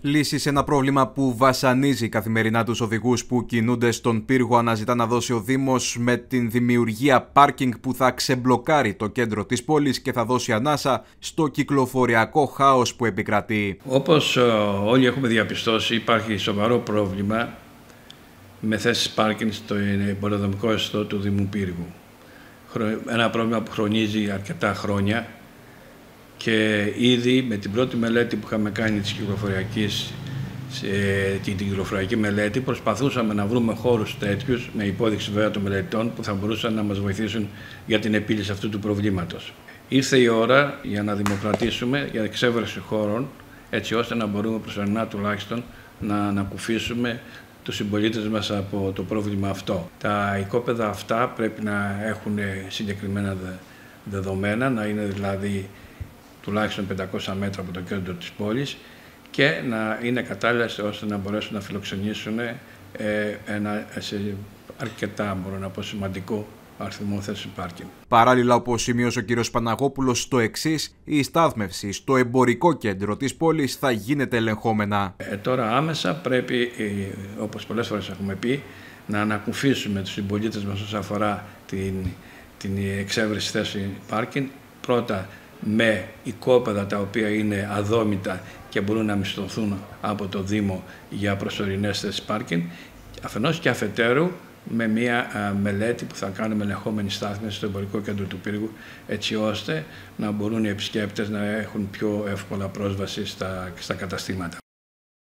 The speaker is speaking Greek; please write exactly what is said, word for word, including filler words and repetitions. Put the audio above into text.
Λύση σε ένα πρόβλημα που βασανίζει καθημερινά τους οδηγούς που κινούνται στον πύργο αναζητά να δώσει ο Δήμος με την δημιουργία πάρκινγκ που θα ξεμπλοκάρει το κέντρο της πόλης και θα δώσει ανάσα στο κυκλοφοριακό χάος που επικρατεί. Όπως όλοι έχουμε διαπιστώσει, υπάρχει σοβαρό πρόβλημα με θέσεις πάρκινγκ στο εμποροδομικό έσοδο του Δήμου Πύργου. Ένα πρόβλημα που χρονίζει αρκετά χρόνια και ήδη με την πρώτη μελέτη που είχαμε κάνει της κυκλοφοριακής, την κυκλοφοριακή μελέτη, προσπαθούσαμε να βρούμε χώρους τέτοιους, με υπόδειξη βέβαια των μελετών, που θα μπορούσαν να μας βοηθήσουν για την επίλυση αυτού του προβλήματος. Ήρθε η ώρα για να δημοκρατήσουμε για εξέβρεση χώρων, έτσι ώστε να μπορούμε προσωρινά τουλάχιστον να ανακουφίσουμε τους συμπολίτες μας από το πρόβλημα αυτό. Τα οικόπεδα αυτά πρέπει να έχουν συγκεκριμένα δεδομένα, να είναι δηλαδή τουλάχιστον πεντακόσια μέτρα από το κέντρο της πόλης και να είναι κατάλληλες ώστε να μπορέσουν να φιλοξενήσουν ε, ένα σε αρκετά, μπορώ να πω, σημαντικό αριθμό θέσεων πάρκινγκ. Παράλληλα, όπως σημείωσε ο κ. Παναγόπουλος, στο εξής, η στάθμευση στο εμπορικό κέντρο της πόλης θα γίνεται ελεγχόμενα. Ε, τώρα άμεσα πρέπει, ε, όπως πολλές φορές έχουμε πει, να ανακουφίσουμε τους συμπολίτες μας όσον αφορά την, την εξέβρεση θέσεων πάρκινγκ. Πρώτα με οικόπεδα τα οποία είναι αδόμητα και μπορούν να μισθωθούν από το Δήμο για προσωρινές θέσεις πάρκινγκ, αφενός και αφετέρου με μια α, μελέτη που θα κάνουμε ελεγχόμενη στάθμιση στο εμπορικό κέντρο του Πύργου, έτσι ώστε να μπορούν οι επισκέπτες να έχουν πιο εύκολα πρόσβαση στα, στα καταστήματα.